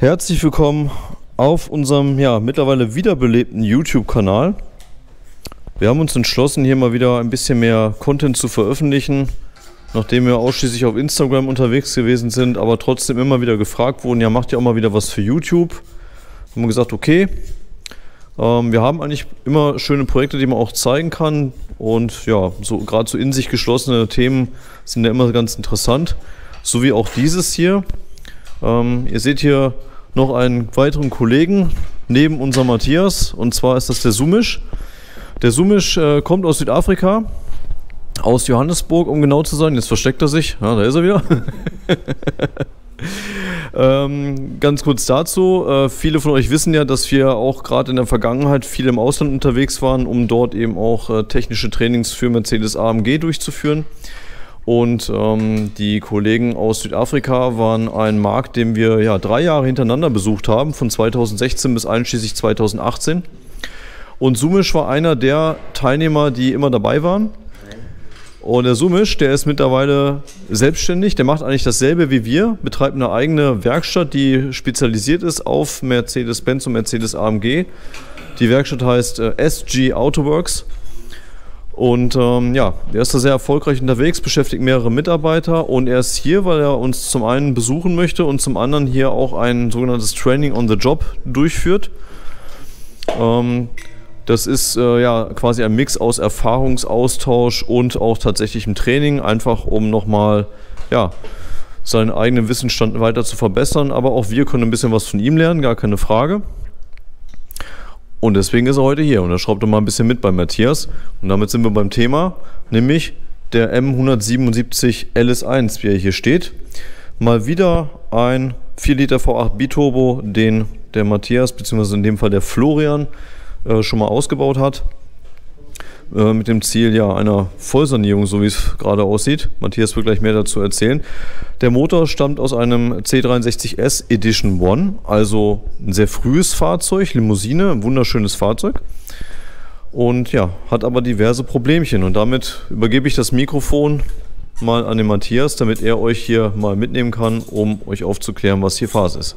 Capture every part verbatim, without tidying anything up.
Herzlich willkommen auf unserem ja, mittlerweile wiederbelebten YouTube-Kanal. Wir haben uns entschlossen, hier mal wieder ein bisschen mehr Content zu veröffentlichen, nachdem wir ausschließlich auf Instagram unterwegs gewesen sind, aber trotzdem immer wieder gefragt wurden, ja, macht ihr auch mal wieder was für YouTube? Haben wir gesagt, okay, ähm, wir haben eigentlich immer schöne Projekte, die man auch zeigen kann, und ja, so gerade so in sich geschlossene Themen sind ja immer ganz interessant, so wie auch dieses hier. Ähm, ihr seht hier noch einen weiteren Kollegen neben unserem Matthias, und zwar ist das der Sumish. Der Sumish äh, kommt aus Südafrika, aus Johannesburg, um genau zu sein. Jetzt versteckt er sich, ja, da ist er wieder. ähm, ganz kurz dazu, äh, viele von euch wissen ja, dass wir auch gerade in der Vergangenheit viel im Ausland unterwegs waren, um dort eben auch äh, technische Trainings für Mercedes A M G durchzuführen. Und ähm, die Kollegen aus Südafrika waren ein Markt, den wir ja drei Jahre hintereinander besucht haben, von zweitausendsechzehn bis einschließlich zweitausendachtzehn. Und Sumish war einer der Teilnehmer, die immer dabei waren. Und der Sumish, der ist mittlerweile selbstständig, der macht eigentlich dasselbe wie wir, betreibt eine eigene Werkstatt, die spezialisiert ist auf Mercedes-Benz und Mercedes A M G. Die Werkstatt heißt äh, S G Autoworks. Und ähm, ja, er ist da sehr erfolgreich unterwegs, beschäftigt mehrere Mitarbeiter, und er ist hier, weil er uns zum einen besuchen möchte und zum anderen hier auch ein sogenanntes Training on the Job durchführt. Ähm, das ist äh, ja quasi ein Mix aus Erfahrungsaustausch und auch tatsächlichem Training, einfach um nochmal ja, seinen eigenen Wissensstand weiter zu verbessern, aber auch wir können ein bisschen was von ihm lernen, gar keine Frage. Und deswegen ist er heute hier, und er schraubt doch mal ein bisschen mit bei Matthias. Und damit sind wir beim Thema, nämlich der M hundertsiebenundsiebzig L S eins, wie er hier steht. Mal wieder ein vier Liter V acht Biturbo, den der Matthias, beziehungsweise in dem Fall der Florian, äh, schon mal ausgebaut hat. Äh, mit dem Ziel ja einer Vollsanierung, so wie es gerade aussieht. Matthias wird gleich mehr dazu erzählen. Der Motor stammt aus einem C dreiundsechzig S Edition One, also ein sehr frühes Fahrzeug, Limousine, ein wunderschönes Fahrzeug. Und ja, hat aber diverse Problemchen, und damit übergebe ich das Mikrofon mal an den Matthias, damit er euch hier mal mitnehmen kann, um euch aufzuklären, was hier Phase ist.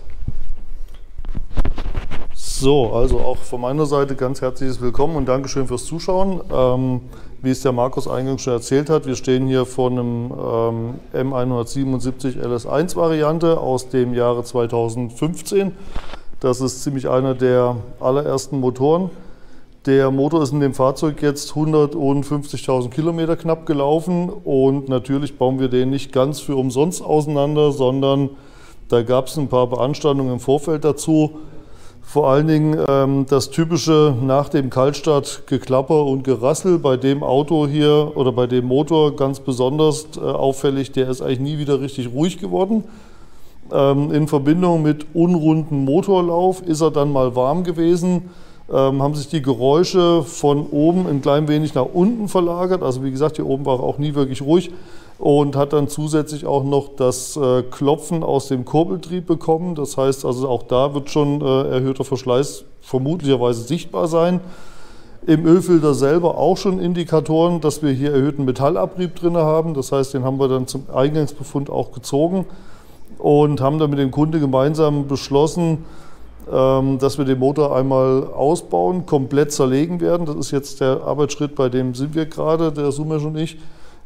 So, also auch von meiner Seite ganz herzliches Willkommen und Dankeschön fürs Zuschauen. Ähm, wie es der Markus eingangs schon erzählt hat, wir stehen hier vor einem ähm, M hundertsiebenundsiebzig L S eins Variante aus dem Jahre zweitausendfünfzehn. Das ist ziemlich einer der allerersten Motoren. Der Motor ist in dem Fahrzeug jetzt hundertfünfzigtausend Kilometer knapp gelaufen, und natürlich bauen wir den nicht ganz für umsonst auseinander, sondern da gab es ein paar Beanstandungen im Vorfeld dazu. Vor allen Dingen ähm, das typische nach dem Kaltstart Geklapper und Gerassel bei dem Auto hier oder bei dem Motor ganz besonders äh, auffällig. Der ist eigentlich nie wieder richtig ruhig geworden. Ähm, in Verbindung mit unrunden Motorlauf ist er dann mal warm gewesen, ähm, haben sich die Geräusche von oben ein klein wenig nach unten verlagert. Also wie gesagt, hier oben war er auch nie wirklich ruhig. Und hat dann zusätzlich auch noch das äh, Klopfen aus dem Kurbeltrieb bekommen. Das heißt also, auch da wird schon äh, erhöhter Verschleiß vermutlicherweise sichtbar sein. Im Ölfilter selber auch schon Indikatoren, dass wir hier erhöhten Metallabrieb drin haben. Das heißt, den haben wir dann zum Eingangsbefund auch gezogen und haben dann mit dem Kunde gemeinsam beschlossen, ähm, dass wir den Motor einmal ausbauen, komplett zerlegen werden. Das ist jetzt der Arbeitsschritt, bei dem sind wir gerade, der Sumish und ich.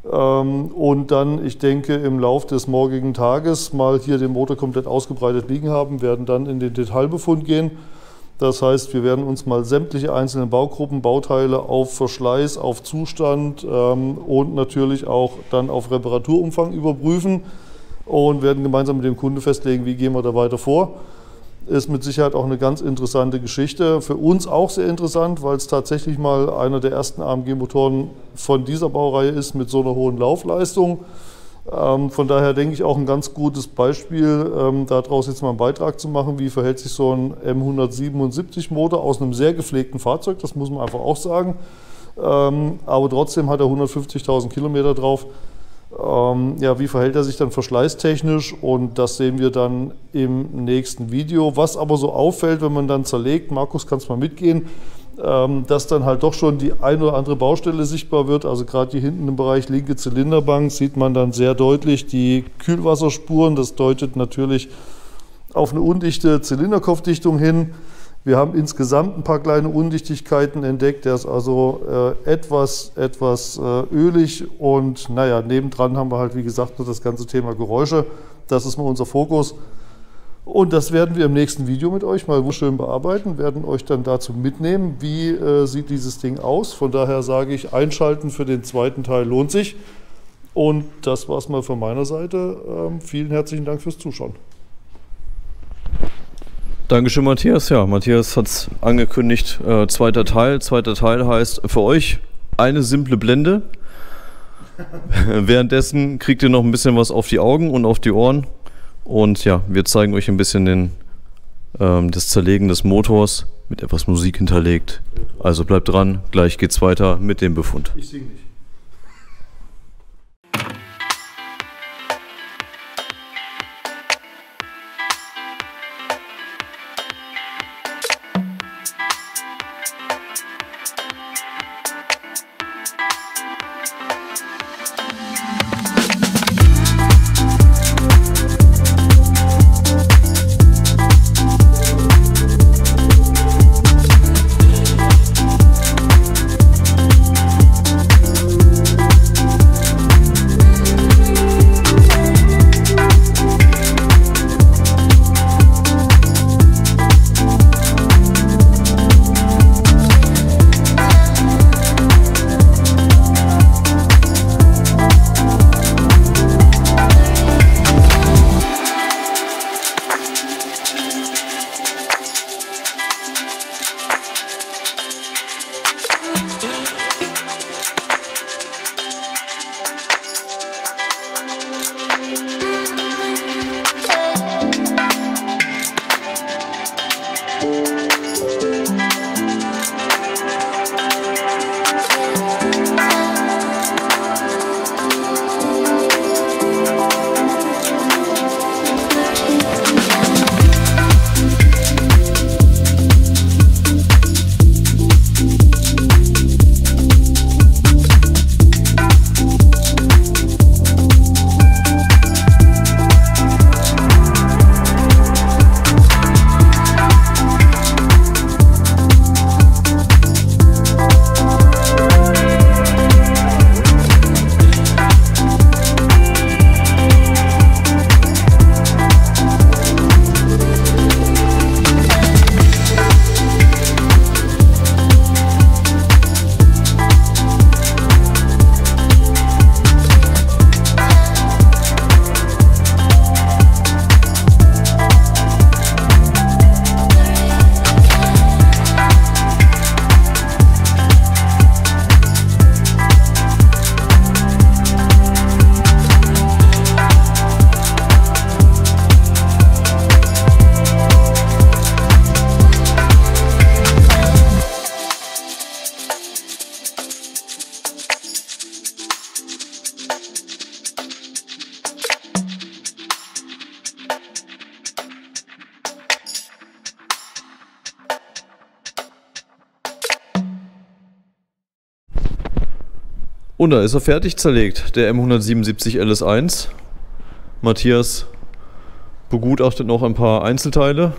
Und dann, ich denke, im Lauf des morgigen Tages mal hier den Motor komplett ausgebreitet liegen haben, werden dann in den Detailbefund gehen. Das heißt, wir werden uns mal sämtliche einzelnen Baugruppen, Bauteile auf Verschleiß, auf Zustand ähm, und natürlich auch dann auf Reparaturumfang überprüfen und werden gemeinsam mit dem Kunde festlegen, wie gehen wir da weiter vor. Ist mit Sicherheit auch eine ganz interessante Geschichte. Für uns auch sehr interessant, weil es tatsächlich mal einer der ersten A M G-Motoren von dieser Baureihe ist mit so einer hohen Laufleistung. Ähm, von daher denke ich auch ein ganz gutes Beispiel, ähm, daraus jetzt mal einen Beitrag zu machen, wie verhält sich so ein M hundertsiebenundsiebzig Motor aus einem sehr gepflegten Fahrzeug, das muss man einfach auch sagen. Ähm, aber trotzdem hat er hundertfünfzigtausend Kilometer drauf. Ähm, ja, wie verhält er sich dann verschleißtechnisch, und das sehen wir dann im nächsten Video. Was aber so auffällt, wenn man dann zerlegt, Markus, kannst du mal mitgehen, ähm, dass dann halt doch schon die ein oder andere Baustelle sichtbar wird. Also gerade hier hinten im Bereich linke Zylinderbank sieht man dann sehr deutlich die Kühlwasserspuren. Das deutet natürlich auf eine undichte Zylinderkopfdichtung hin. Wir haben insgesamt ein paar kleine Undichtigkeiten entdeckt. Der ist also äh, etwas, etwas äh, ölig und naja, nebendran haben wir halt, wie gesagt, nur das ganze Thema Geräusche. Das ist mal unser Fokus. Und das werden wir im nächsten Video mit euch mal schön bearbeiten, werden euch dann dazu mitnehmen, wie äh, sieht dieses Ding aus. Von daher sage ich, einschalten für den zweiten Teil lohnt sich. Und das war es mal von meiner Seite. Ähm, vielen herzlichen Dank fürs Zuschauen. Dankeschön, Matthias. Ja, Matthias hat es angekündigt, äh, zweiter Teil. Zweiter Teil heißt für euch eine simple Blende. Währenddessen kriegt ihr noch ein bisschen was auf die Augen und auf die Ohren. Und ja, wir zeigen euch ein bisschen den, ähm, das Zerlegen des Motors mit etwas Musik hinterlegt. Also bleibt dran, gleich geht's weiter mit dem Befund. Ich sing nicht. Und da ist er fertig zerlegt, der M hundertsiebenundsiebzig L S eins. Matthias begutachtet noch ein paar Einzelteile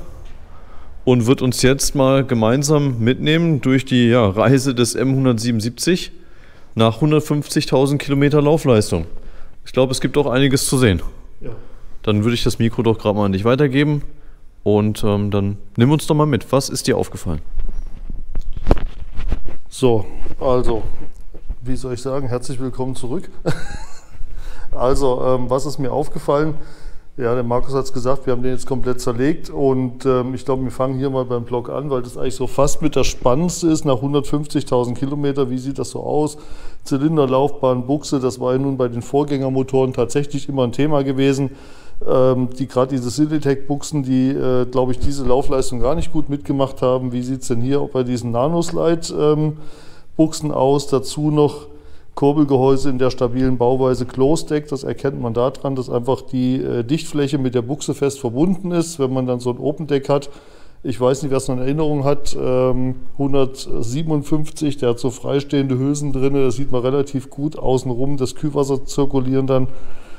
und wird uns jetzt mal gemeinsam mitnehmen durch die ja, Reise des M hundertsiebenundsiebzig nach hundertfünfzigtausend Kilometer Laufleistung. Ich glaube, es gibt auch einiges zu sehen. Ja. Dann würde ich das Mikro doch gerade mal an dich weitergeben und ähm, dann nimm uns doch mal mit. Was ist dir aufgefallen? So, also, wie soll ich sagen, herzlich willkommen zurück. Also, ähm, was ist mir aufgefallen? Ja, der Markus hat es gesagt, wir haben den jetzt komplett zerlegt und ähm, ich glaube, wir fangen hier mal beim Block an, weil das eigentlich so fast mit das Spannendste ist, nach hundertfünfzigtausend Kilometer, wie sieht das so aus? Zylinder, Laufbahn, Buchse, das war ja nun bei den Vorgängermotoren tatsächlich immer ein Thema gewesen. Ähm, die gerade diese Silitech-Buchsen, die, äh, glaube ich, diese Laufleistung gar nicht gut mitgemacht haben. Wie sieht es denn hier auch bei diesen Nanoslide-Buchsen ähm, aus? Dazu noch Kurbelgehäuse in der stabilen Bauweise Closed Deck, das erkennt man daran, dass einfach die äh, Dichtfläche mit der Buchse fest verbunden ist, wenn man dann so ein Open Deck hat. Ich weiß nicht, wer es noch in Erinnerung hat, ähm, hundertsiebenundfünfzig, der hat so freistehende Hülsen drin, das sieht man relativ gut außenrum, das Kühlwasser zirkulieren dann.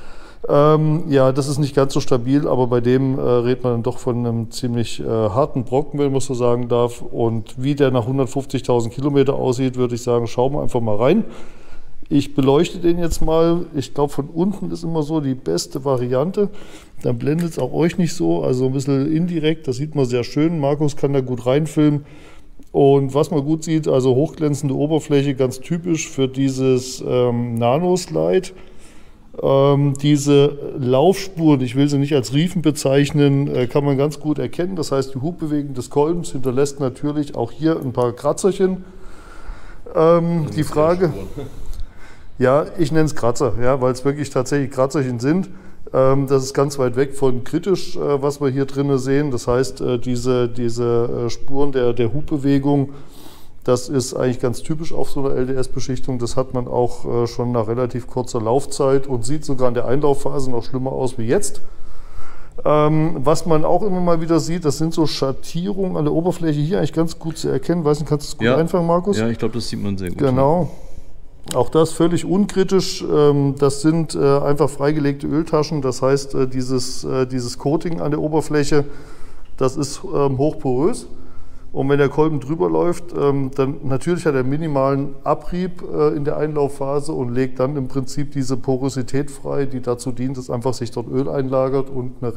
Ähm, ja, das ist nicht ganz so stabil, aber bei dem äh, redet man dann doch von einem ziemlich äh, harten Brocken, wenn man so sagen darf. Und wie der nach hundertfünfzigtausend Kilometer aussieht, würde ich sagen, schauen wir einfach mal rein. Ich beleuchte den jetzt mal. Ich glaube, von unten ist immer so die beste Variante. Dann blendet es auch euch nicht so, also ein bisschen indirekt. Das sieht man sehr schön. Markus kann da gut reinfilmen. Und was man gut sieht, also hochglänzende Oberfläche, ganz typisch für dieses ähm, Nano-Slide. Ähm, diese Laufspuren, ich will sie nicht als Riefen bezeichnen, äh, kann man ganz gut erkennen. Das heißt, die Hubbewegung des Kolbens hinterlässt natürlich auch hier ein paar Kratzerchen. Ähm, die Frage, ja, ich nenne es Kratzer, ja, weil es wirklich tatsächlich Kratzerchen sind. Ähm, das ist ganz weit weg von kritisch, äh, was wir hier drinnen sehen. Das heißt, äh, diese, diese äh, Spuren der, der Hubbewegung, das ist eigentlich ganz typisch auf so einer L D S-Beschichtung. Das hat man auch äh, schon nach relativ kurzer Laufzeit und sieht sogar in der Einlaufphase noch schlimmer aus wie jetzt. Ähm, was man auch immer mal wieder sieht, das sind so Schattierungen an der Oberfläche hier eigentlich ganz gut zu erkennen. Weiß nicht, kannst du es gut ja. einfangen, Markus? Ja, ich glaube, das sieht man sehr gut. Genau. Auch das völlig unkritisch. Ähm, das sind äh, einfach freigelegte Öltaschen. Das heißt, äh, dieses, äh, dieses Coating an der Oberfläche, das ist ähm, hochporös. Und wenn der Kolben drüber läuft, ähm, dann natürlich hat er minimalen Abrieb äh, in der Einlaufphase und legt dann im Prinzip diese Porosität frei, die dazu dient, dass einfach sich dort Öl einlagert und eine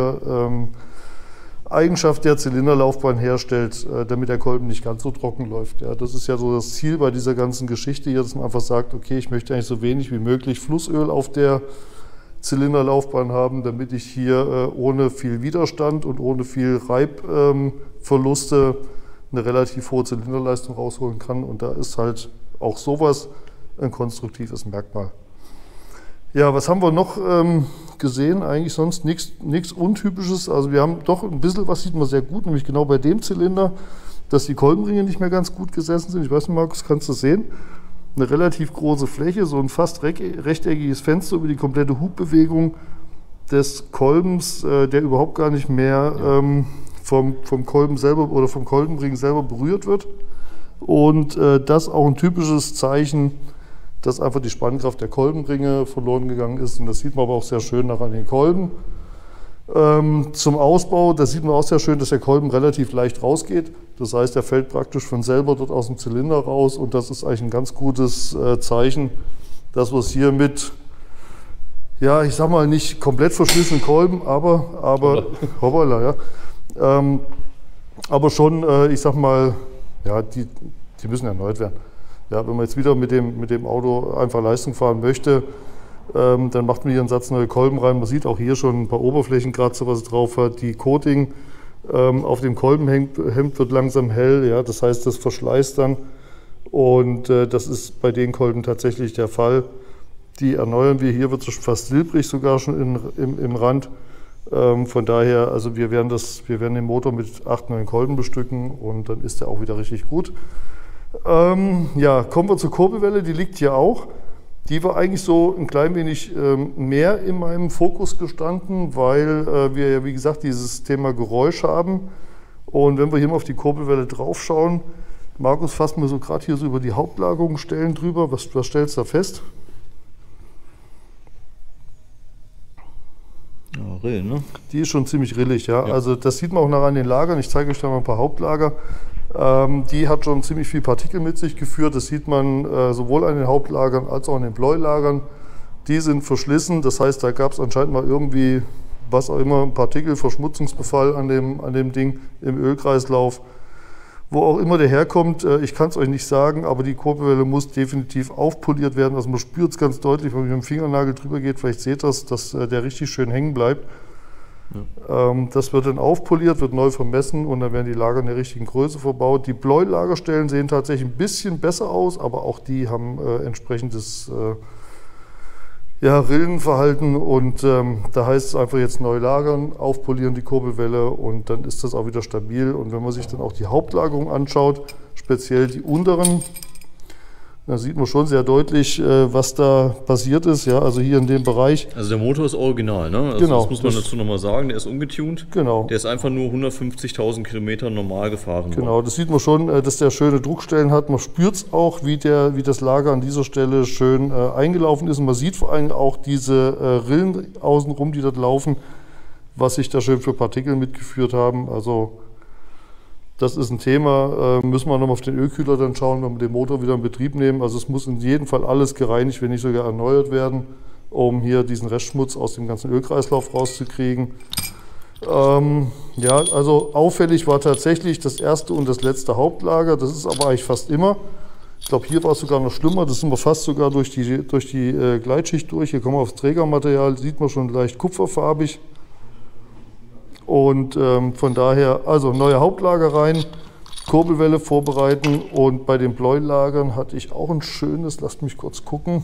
Restschmier-Eigenschaft ähm, der Zylinderlaufbahn herstellt, äh, damit der Kolben nicht ganz so trocken läuft. Ja, das ist ja so das Ziel bei dieser ganzen Geschichte hier, dass man einfach sagt, okay, ich möchte eigentlich so wenig wie möglich Flussöl auf der Zylinderlaufbahn haben, damit ich hier äh, ohne viel Widerstand und ohne viel Reibverluste ähm, eine relativ hohe Zylinderleistung rausholen kann. Und da ist halt auch sowas ein konstruktives Merkmal. Ja, was haben wir noch ähm, gesehen? Eigentlich sonst nichts Untypisches. Also wir haben doch ein bisschen, was sieht man sehr gut, nämlich genau bei dem Zylinder, dass die Kolbenringe nicht mehr ganz gut gesessen sind. Ich weiß nicht, Markus, kannst du das sehen? Eine relativ große Fläche, so ein fast rechteckiges Fenster über die komplette Hubbewegung des Kolbens, äh, der überhaupt gar nicht mehr ähm, vom, vom Kolben selber oder vom Kolbenring selber berührt wird. Und äh, das auch ein typisches Zeichen, dass einfach die Spannkraft der Kolbenringe verloren gegangen ist. Und das sieht man aber auch sehr schön nach an den Kolben. Ähm, zum Ausbau, da sieht man auch sehr schön, dass der Kolben relativ leicht rausgeht. Das heißt, er fällt praktisch von selber dort aus dem Zylinder raus und das ist eigentlich ein ganz gutes äh, Zeichen, dass wir es hier mit, ja, ich sag mal nicht komplett verschlissenen Kolben, aber, aber, hoppala, ja, ähm, aber schon, äh, ich sag mal, ja, die, die müssen erneuert werden. Ja, wenn man jetzt wieder mit dem, mit dem Auto einfach Leistung fahren möchte, ähm, dann macht man hier einen Satz neue Kolben rein. Man sieht auch hier schon ein paar Oberflächenkratzer, was es drauf hat. Die Coating ähm, auf dem Kolbenhemd wird langsam hell, ja, das heißt, das verschleißt dann. Und äh, das ist bei den Kolben tatsächlich der Fall. Die erneuern wir. Hier wird es fast silbrig sogar schon in, im, im Rand. Ähm, von daher, also wir werden, das, wir werden den Motor mit acht, neun Kolben bestücken und dann ist der auch wieder richtig gut. Ähm, ja, kommen wir zur Kurbelwelle, die liegt hier auch. Die war eigentlich so ein klein wenig ähm, mehr in meinem Fokus gestanden, weil äh, wir ja, wie gesagt, dieses Thema Geräusch haben. Und wenn wir hier mal auf die Kurbelwelle drauf schauen, Markus, fassen wir so gerade hier so über die Hauptlagerungsstellen drüber. Was, was stellst du da fest? Ja, Rill, ne? Die ist schon ziemlich rillig, ja. Ja. Also das sieht man auch nachher an den Lagern. Ich zeige euch da mal ein paar Hauptlager. Ähm, die hat schon ziemlich viel Partikel mit sich geführt. Das sieht man äh, sowohl an den Hauptlagern als auch an den Bleulagern. Die sind verschlissen. Das heißt, da gab es anscheinend mal irgendwie, was auch immer, Partikel, Verschmutzungsbefall an dem, an dem Ding im Ölkreislauf. Wo auch immer der herkommt, äh, ich kann es euch nicht sagen, aber die Kurbelwelle muss definitiv aufpoliert werden. Also man spürt es ganz deutlich, wenn man mit dem Fingernagel drüber geht. Vielleicht seht ihr das, dass äh, der richtig schön hängen bleibt. Ja. Ähm, das wird dann aufpoliert, wird neu vermessen und dann werden die Lager in der richtigen Größe verbaut. Die Bleulagerstellen sehen tatsächlich ein bisschen besser aus, aber auch die haben äh, entsprechendes äh, ja, Rillenverhalten und ähm, da heißt es einfach jetzt neu lagern, aufpolieren die Kurbelwelle und dann ist das auch wieder stabil. Und wenn man sich dann auch die Hauptlagerung anschaut, speziell die unteren, Da sieht man schon sehr deutlich, äh, was da passiert ist, ja, also hier in dem Bereich. Also der Motor ist original, ne? Also genau. Das muss man dazu nochmal sagen, der ist ungetuned. Genau. Der ist einfach nur hundertfünfzigtausend Kilometer normal gefahren. Genau, worden. Das sieht man schon, äh, dass der schöne Druckstellen hat. Man spürt es auch, wie, der, wie das Lager an dieser Stelle schön äh, eingelaufen ist. Und man sieht vor allem auch diese äh, Rillen außenrum, die dort laufen, was sich da schön für Partikel mitgeführt haben. Also das ist ein Thema, äh, müssen wir nochmal auf den Ölkühler dann schauen, wenn wir den Motor wieder in Betrieb nehmen. Also es muss in jedem Fall alles gereinigt, wenn nicht sogar erneuert werden, um hier diesen Restschmutz aus dem ganzen Ölkreislauf rauszukriegen. Ähm, ja, also auffällig war tatsächlich das erste und das letzte Hauptlager, das ist aber eigentlich fast immer. Ich glaube, hier war es sogar noch schlimmer, das sind wir fast sogar durch die, durch die äh, Gleitschicht durch. Hier kommen wir aufs Trägermaterial, sieht man schon leicht kupferfarbig. Und ähm, von daher, also neue Hauptlager rein, Kurbelwelle vorbereiten und bei den Bläulagern hatte ich auch ein schönes, lasst mich kurz gucken,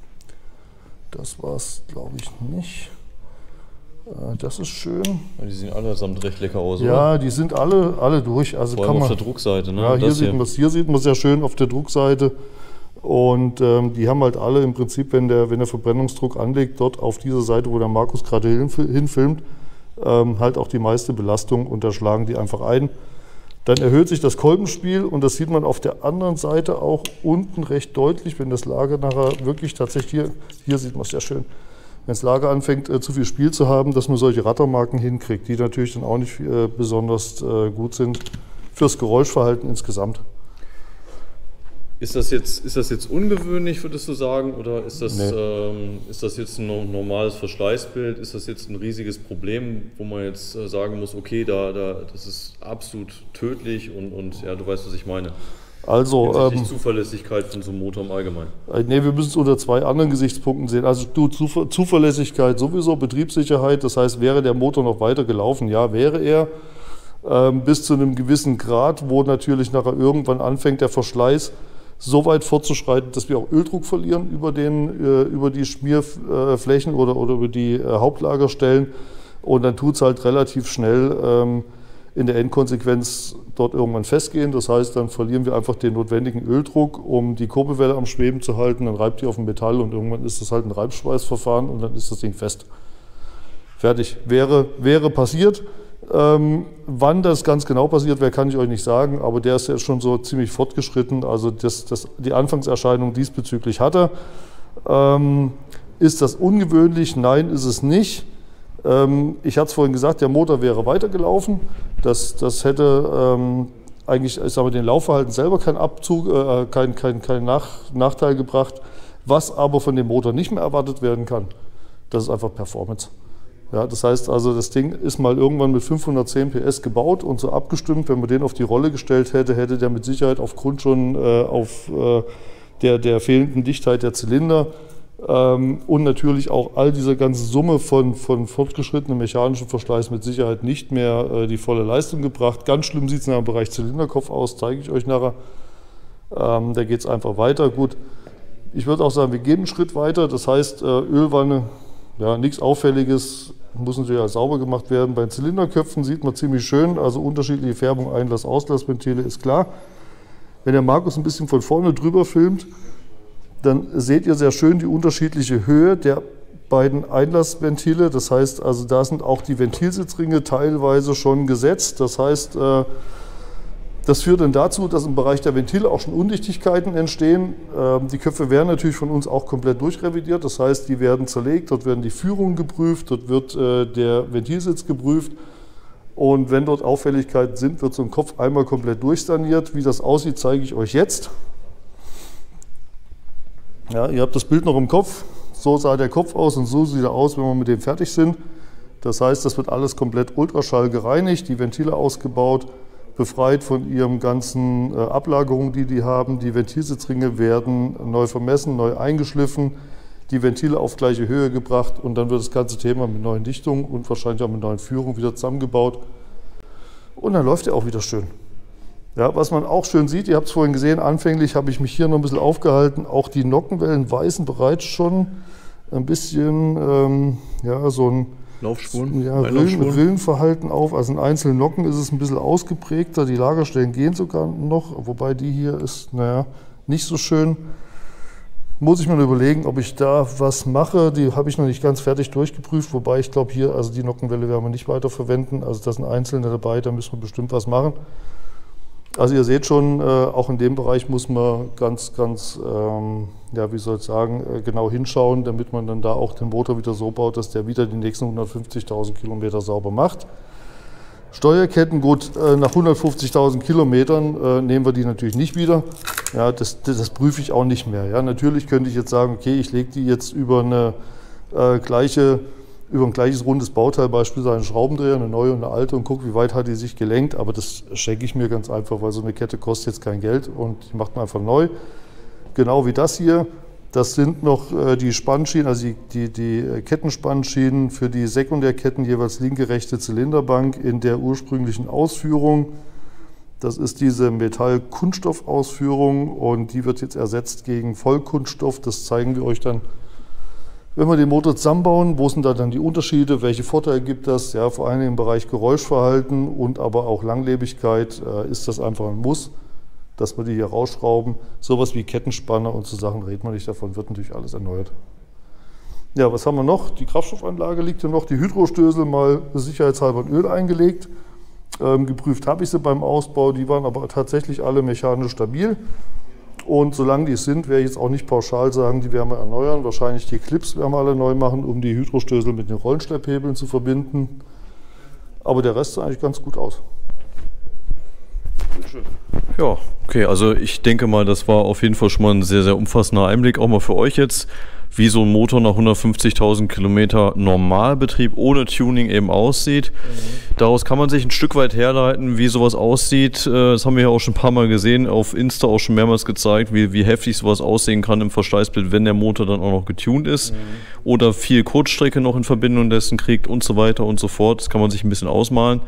das war es glaube ich nicht, äh, das ist schön. Die sehen allesamt recht lecker aus, ja, oder? Die sind alle, alle durch. Also vor allem kann man, auf der Druckseite, ne? Ja, hier, das sieht hier. man, hier sieht man es sehr schön auf der Druckseite. Und ähm, die haben halt alle im Prinzip, wenn der, wenn der Verbrennungsdruck anlegt, dort auf dieser Seite, wo der Markus gerade hinfilmt, ähm, halt auch die meiste Belastung und da schlagen die einfach ein. Dann erhöht sich das Kolbenspiel und das sieht man auf der anderen Seite auch unten recht deutlich, wenn das Lager nachher wirklich tatsächlich, hier, hier sieht man es sehr schön, wenn das Lager anfängt äh, zu viel Spiel zu haben, dass man solche Rattermarken hinkriegt, die natürlich dann auch nicht äh, besonders äh, gut sind fürs Geräuschverhalten insgesamt. Ist das jetzt, ist das jetzt ungewöhnlich, würdest du sagen, oder ist das, Nee. ähm, ist das jetzt ein normales Verschleißbild? Ist das jetzt ein riesiges Problem, wo man jetzt äh, sagen muss, okay, da, da, das ist absolut tödlich und, und ja, du weißt, was ich meine. Also, Hinsichtlich ähm, Zuverlässigkeit von so einem Motor im Allgemeinen. äh, nee, wir müssen es unter zwei anderen Gesichtspunkten sehen. Also du, Zuver Zuverlässigkeit sowieso, Betriebssicherheit, das heißt, wäre der Motor noch weiter gelaufen? Ja, wäre er. Ähm, bis zu einem gewissen Grad, wo natürlich nachher irgendwann anfängt der Verschleiß so weit fortzuschreiten, dass wir auch Öldruck verlieren über, den, äh, über die Schmierflächen oder, oder über die äh, Hauptlagerstellen. Und dann tut es halt relativ schnell ähm, in der Endkonsequenz dort irgendwann festgehen. Das heißt, dann verlieren wir einfach den notwendigen Öldruck, um die Kurbelwelle am Schweben zu halten. Dann reibt die auf dem Metall und irgendwann ist das halt ein Reibschweißverfahren und dann ist das Ding fest. Fertig. Wäre, wäre passiert. Ähm, wann das ganz genau passiert wäre, kann ich euch nicht sagen, aber der ist ja schon so ziemlich fortgeschritten. Also das, das, die Anfangserscheinung diesbezüglich hat er. Ähm, ist das ungewöhnlich? Nein, ist es nicht. Ähm, ich hatte es vorhin gesagt, der Motor wäre weitergelaufen. Das, das hätte ähm, eigentlich ich sag mal, den Laufverhalten selber keinen Abzug, äh, keinen kein, kein Nach, Nachteil gebracht. Was aber von dem Motor nicht mehr erwartet werden kann, das ist einfach Performance. Ja, das heißt also, das Ding ist mal irgendwann mit fünfhundertzehn P S gebaut und so abgestimmt. Wenn man den auf die Rolle gestellt hätte, hätte der mit Sicherheit aufgrund schon äh, auf äh, der, der fehlenden Dichtheit der Zylinder ähm, und natürlich auch all dieser ganzen Summe von, von fortgeschrittenem mechanischen Verschleiß mit Sicherheit nicht mehr äh, die volle Leistung gebracht. Ganz schlimm sieht es im Bereich Zylinderkopf aus, zeige ich euch nachher. Ähm, da geht es einfach weiter. Gut, ich würde auch sagen, wir gehen einen Schritt weiter. Das heißt, äh, Ölwanne, ja, nichts Auffälliges. Muss natürlich auch sauber gemacht werden. Bei den Zylinderköpfen sieht man ziemlich schön, also unterschiedliche Färbung, Einlass-, Auslassventile ist klar. Wenn der Markus ein bisschen von vorne drüber filmt, dann seht ihr sehr schön die unterschiedliche Höhe der beiden Einlassventile. Das heißt, also da sind auch die Ventilsitzringe teilweise schon gesetzt. Das heißt, das führt dann dazu, dass im Bereich der Ventile auch schon Undichtigkeiten entstehen. Die Köpfe werden natürlich von uns auch komplett durchrevidiert. Das heißt, die werden zerlegt, dort werden die Führungen geprüft, dort wird der Ventilsitz geprüft. Und wenn dort Auffälligkeiten sind, wird so ein Kopf einmal komplett durchsaniert. Wie das aussieht, zeige ich euch jetzt. Ja, ihr habt das Bild noch im Kopf. So sah der Kopf aus und so sieht er aus, wenn wir mit dem fertig sind. Das heißt, das wird alles komplett Ultraschall gereinigt, die Ventile ausgebaut, befreit von ihrem ganzen äh, Ablagerungen, die die haben. Die Ventilsitzringe werden neu vermessen, neu eingeschliffen, die Ventile auf gleiche Höhe gebracht und dann wird das ganze Thema mit neuen Dichtungen und wahrscheinlich auch mit neuen Führungen wieder zusammengebaut. Und dann läuft er auch wieder schön. Ja, was man auch schön sieht, ihr habt es vorhin gesehen, anfänglich habe ich mich hier noch ein bisschen aufgehalten, auch die Nockenwellen weisen bereits schon ein bisschen ähm, ja, so ein Laufspuren, ja, Rillen, Rillenverhalten auf. Also in einzelnen Nocken ist es ein bisschen ausgeprägter. Die Lagerstellen gehen sogar noch, wobei die hier ist, naja, nicht so schön. muss ich mir überlegen, ob ich da was mache. Die habe ich noch nicht ganz fertig durchgeprüft, wobei ich glaube hier, also die Nockenwelle werden wir nicht weiter verwenden. Also da sind einzelne dabei, da müssen wir bestimmt was machen. Also ihr seht schon, äh, auch in dem Bereich muss man ganz, ganz, ähm, ja wie soll ich sagen, äh, genau hinschauen, damit man dann da auch den Motor wieder so baut, dass der wieder die nächsten hundertfünfzigtausend Kilometer sauber macht. Steuerketten, gut, äh, nach hundertfünfzigtausend Kilometern äh, nehmen wir die natürlich nicht wieder. Ja, das, das, das prüfe ich auch nicht mehr. Ja, natürlich könnte ich jetzt sagen, okay, ich lege die jetzt über eine äh, gleiche, über ein gleiches rundes Bauteil, beispielsweise einen Schraubendreher, eine neue und eine alte, und gucke, wie weit hat die sich gelenkt. Aber das schenke ich mir ganz einfach, weil so eine Kette kostet jetzt kein Geld und die macht man einfach neu. Genau wie das hier. Das sind noch äh, die Spannschienen, also die, die, die Kettenspannschienen für die Sekundärketten, jeweils linke, rechte Zylinderbank in der ursprünglichen Ausführung. Das ist diese Metall-Kunststoff-Ausführung und die wird jetzt ersetzt gegen Vollkunststoff. Das zeigen wir euch dann, wenn wir den Motor zusammenbauen. Wo sind da dann die Unterschiede? Welche Vorteile gibt das? Ja, vor allem im Bereich Geräuschverhalten und aber auch Langlebigkeit äh, ist das einfach ein Muss, dass wir die hier rausschrauben. Sowas wie Kettenspanner und so Sachen redet man nicht davon, wird natürlich alles erneuert. Ja, was haben wir noch? Die Kraftstoffanlage liegt hier noch, die Hydrostößel mal sicherheitshalber in Öl eingelegt. Ähm, geprüft habe ich sie beim Ausbau, die waren aber tatsächlich alle mechanisch stabil. Und solange die es sind, werde ich jetzt auch nicht pauschal sagen, die werden wir erneuern. Wahrscheinlich die Clips werden wir alle neu machen, um die Hydrostößel mit den Rollenschlepphebeln zu verbinden. Aber der Rest sah eigentlich ganz gut aus. Bitteschön. Ja, okay, also ich denke mal, das war auf jeden Fall schon mal ein sehr, sehr umfassender Einblick, auch mal für euch jetzt, wie so ein Motor nach hundertfünfzigtausend Kilometer Normalbetrieb ohne Tuning eben aussieht. Mhm. Daraus kann man sich ein Stück weit herleiten, wie sowas aussieht. Das haben wir ja auch schon ein paar Mal gesehen, auf Insta auch schon mehrmals gezeigt, wie, wie heftig sowas aussehen kann im Verschleißbild, wenn der Motor dann auch noch getuned ist. Mhm. Oder viel Kurzstrecke noch in Verbindung dessen kriegt und so weiter und so fort. Das kann man sich ein bisschen ausmalen.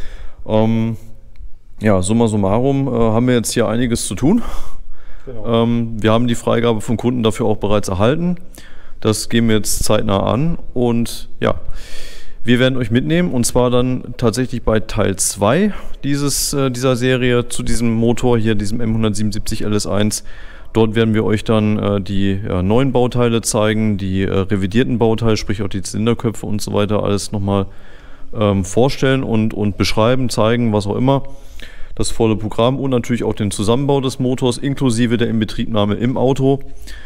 Ähm, Ja, summa summarum äh, haben wir jetzt hier einiges zu tun. Genau. Ähm, wir haben die Freigabe vom Kunden dafür auch bereits erhalten. Das gehen wir jetzt zeitnah an und ja, wir werden euch mitnehmen und zwar dann tatsächlich bei Teil zwei dieses, äh, dieser Serie zu diesem Motor hier, diesem M hundertsiebenundsiebzig L S eins. Dort werden wir euch dann äh, die ja, neuen Bauteile zeigen, die äh, revidierten Bauteile, sprich auch die Zylinderköpfe und so weiter, alles nochmal ähm, vorstellen und, und beschreiben, zeigen, was auch immer. Das volle Programm und natürlich auch den Zusammenbau des Motors inklusive der Inbetriebnahme im Auto.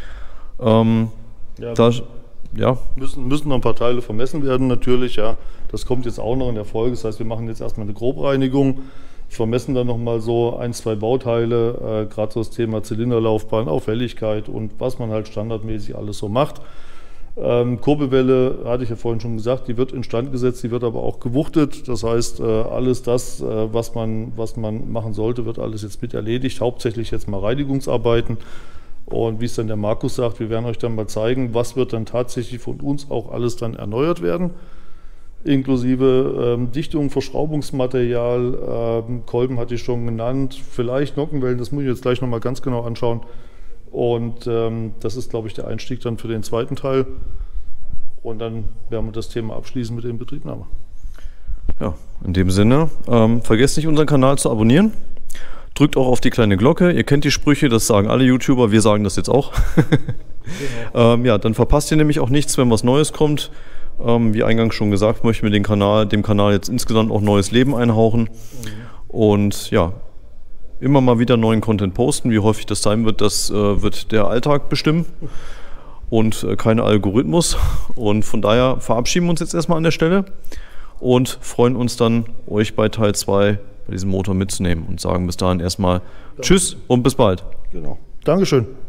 Ähm, ja, da, ja. Müssen, müssen noch ein paar Teile vermessen werden natürlich. Ja. Das kommt jetzt auch noch in der Folge. Das heißt, wir machen jetzt erstmal eine Grobreinigung, vermessen dann nochmal so ein, zwei Bauteile, äh, gerade so das Thema Zylinderlaufbahn, Auffälligkeit und was man halt standardmäßig alles so macht. Ähm, Kurbelwelle, hatte ich ja vorhin schon gesagt, die wird instand gesetzt, die wird aber auch gewuchtet. Das heißt, äh, alles das, äh, was man, was man machen sollte, wird alles jetzt mit erledigt. Hauptsächlich jetzt mal Reinigungsarbeiten. Und wie es dann der Markus sagt, wir werden euch dann mal zeigen, was wird dann tatsächlich von uns auch alles dann erneuert werden. Inklusive ähm, Dichtung, Verschraubungsmaterial, ähm, Kolben hatte ich schon genannt, vielleicht Nockenwellen, das muss ich jetzt gleich nochmal ganz genau anschauen. Und ähm, das ist, glaube ich, der Einstieg dann für den zweiten Teil. Und dann werden wir das Thema abschließen mit der Inbetriebnahme. Ja, in dem Sinne, ähm, vergesst nicht, unseren Kanal zu abonnieren. Drückt auch auf die kleine Glocke. Ihr kennt die Sprüche, das sagen alle YouTuber, wir sagen das jetzt auch. Genau. ähm, ja, dann verpasst ihr nämlich auch nichts, wenn was Neues kommt. Ähm, wie eingangs schon gesagt, möchten wir den Kanal, dem Kanal jetzt insgesamt auch neues Leben einhauchen. Mhm. Und ja, immer mal wieder neuen Content posten. Wie häufig das sein wird, das äh, wird der Alltag bestimmen und äh, kein Algorithmus. Und von daher verabschieden wir uns jetzt erstmal an der Stelle und freuen uns dann, euch bei Teil zwei bei diesem Motor mitzunehmen und sagen bis dahin erstmal Danke. Tschüss und bis bald. Genau. Dankeschön.